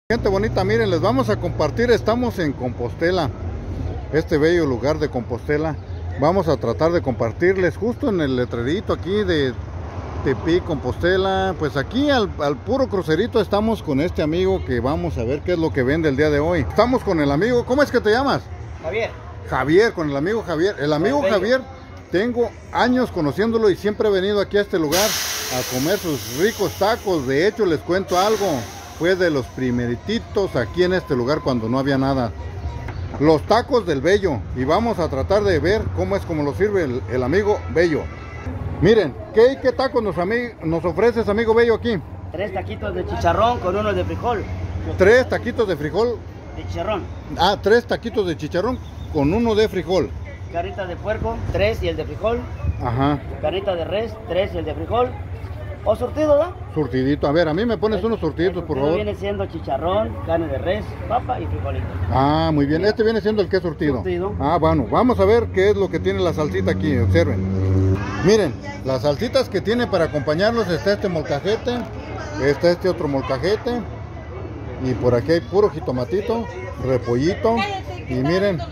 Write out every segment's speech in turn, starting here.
Gente bonita, miren, les vamos a compartir, estamos en Compostela, este bello lugar de Compostela. Vamos a tratar de compartirles justo en el letrerito aquí de Tepic, Compostela. Pues aquí al puro crucerito estamos con este amigo que vamos a ver qué es lo que vende el día de hoy. Estamos con el amigo, ¿cómo es que te llamas? Javier. Javier, con el amigo Javier. El amigo Javier, tengo años conociéndolo y siempre he venido aquí a este lugar a comer sus ricos tacos. De hecho, les cuento algo, fue de los primeritos aquí en este lugar cuando no había nada. Los tacos del Bello, y vamos a tratar de ver cómo es como lo sirve el amigo Bello. Miren, ¿qué tacos nos ofreces, amigo Bello, aquí? 3 taquitos de chicharrón con uno de frijol. 3 taquitos de frijol. De chicharrón. Ah, 3 taquitos de chicharrón con uno de frijol. Carnita de puerco, 3 y el de frijol. Ajá. Carnita de res, 3 y el de frijol. O surtido, ¿verdad? Surtidito. A ver, a mí me pones unos surtiditos, por favor. Viene siendo chicharrón, carne de res, papa y frijolito. Ah, muy bien. Este viene siendo el que es surtido. Surtido. Ah, bueno, vamos a ver qué es lo que tiene la salsita aquí. Observen. Miren, las salsitas que tiene para acompañarlos está este molcajete, está este otro molcajete, y por aquí hay puro jitomatito, repollito, y miren,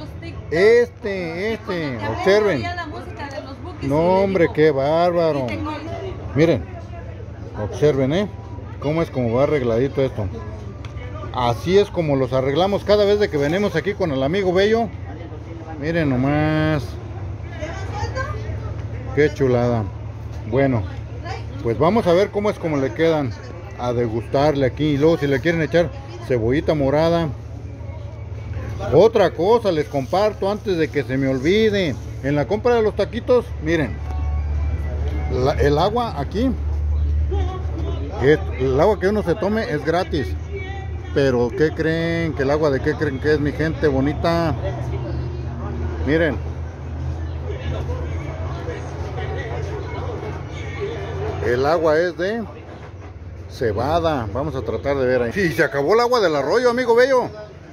observen. No, hombre, qué bárbaro. Miren, observen, cómo es como va arregladito esto. Así es como los arreglamos cada vez de que venimos aquí con el amigo Bello. Miren nomás. Qué chulada. Bueno, pues vamos a ver cómo es como le quedan, a degustarle aquí. Y luego si le quieren echar cebollita morada. Otra cosa les comparto antes de que se me olvide. En la compra de los taquitos, miren, el agua aquí, el agua que uno se tome es gratis. Pero ¿qué creen? ¿Que el agua de qué creen que es, mi gente bonita? Miren. El agua es de cebada. Vamos a tratar de ver ahí. Sí, se acabó el agua del arroyo, amigo Bello.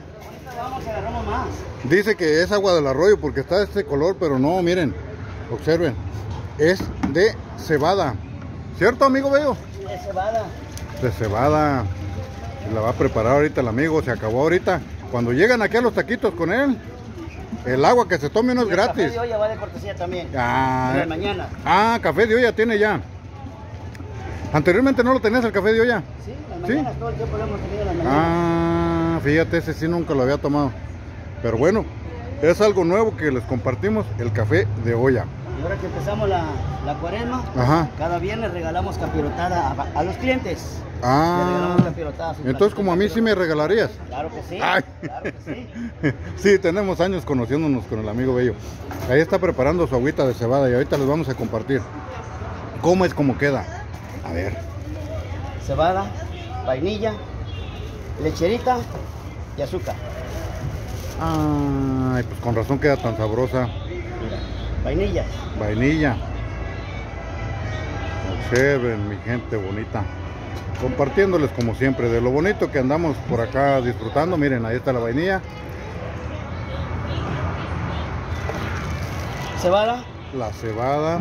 Dice que es agua del arroyo porque está de este color, pero no, miren, observen, es de cebada. ¿Cierto, amigo Bello? De cebada. De cebada. La va a preparar ahorita el amigo, se acabó ahorita. Cuando llegan aquí a los taquitos con él, el agua que se tome no es gratis. El café de olla va de cortesía también. Ah, mañana. Ah, café de olla tiene ya. Anteriormente no lo tenías el café de olla. Sí, las mañanas, ¿sí? Todo el tiempo lo hemos tenido en las mañanas. Ah, fíjate, ese sí nunca lo había tomado. Pero bueno, es algo nuevo que les compartimos, el café de olla. Y ahora que empezamos la cuaresma, ajá, cada viernes regalamos capirotada a los clientes. Ah, entonces como a mí sí me regalarías. Claro que sí. Ay. Claro que sí. Sí, tenemos años conociéndonos con el amigo Bello. Ahí está preparando su agüita de cebada y ahorita les vamos a compartir cómo es como queda. A ver. Cebada, vainilla, lecherita y azúcar. Ay, pues con razón queda tan sabrosa. Mira, vainilla. Vainilla. Observen, mi gente bonita. Compartiéndoles como siempre de lo bonito que andamos por acá disfrutando. Miren, ahí está la vainilla. Cebada. La cebada.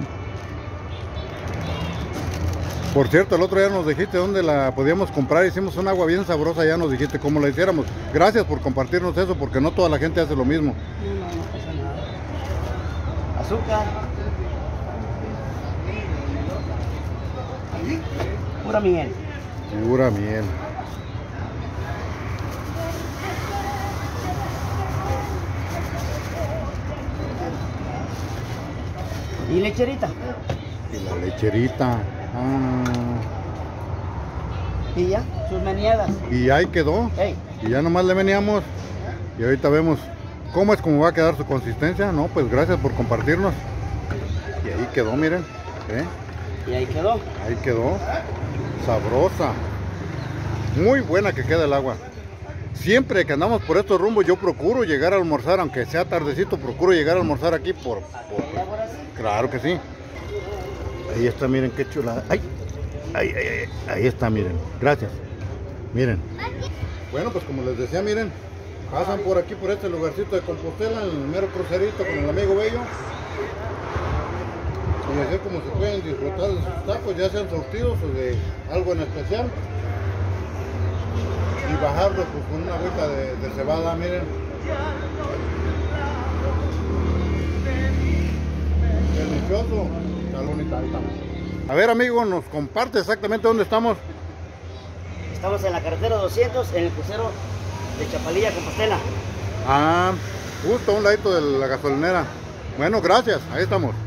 Por cierto, el otro día nos dijiste dónde la podíamos comprar. Hicimos un agua bien sabrosa, ya nos dijiste cómo la hiciéramos. Gracias por compartirnos eso, porque no toda la gente hace lo mismo. No pasa nada. Azúcar. Pura miel. Pura miel. Y lecherita. Y la lecherita. Ah. Y ya, sus meneadas. Y ahí quedó. Hey. Y ya nomás le veníamos. Y ahorita vemos cómo es como va a quedar su consistencia. No, pues gracias por compartirnos. Y ahí quedó, miren. Y ahí quedó. Ahí quedó. Sabrosa. Muy buena que queda el agua. Siempre que andamos por estos rumbos yo procuro llegar a almorzar, aunque sea tardecito, procuro llegar a almorzar aquí por... Claro que sí. Ahí está, miren qué chulada. Ay, ahí está, miren. Gracias. Miren. Bueno, pues como les decía, miren, pasan por aquí, por este lugarcito de Compostela, en el mero crucerito con el amigo Bello. Y así como se pueden disfrutar de sus tacos, ya sean surtidos o de algo en especial. Y bajarlos pues, con una agüita de cebada, miren. Delicioso. Está bonita, ahí estamos. A ver, amigo, nos comparte exactamente dónde estamos. Estamos en la carretera 200, en el crucero de Chapalilla, Compostela. Ah, justo a un ladito de la gasolinera. Bueno, gracias, ahí estamos.